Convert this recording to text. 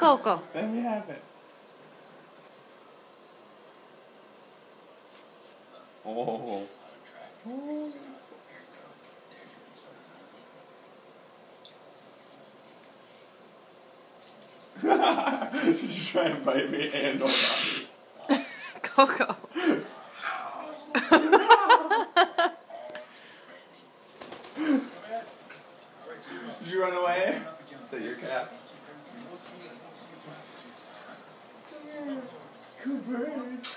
Coco. Let me have it. Oh. She's trying to bite me and nobody. Coco. Did you run away? Is that your cat? Good bird.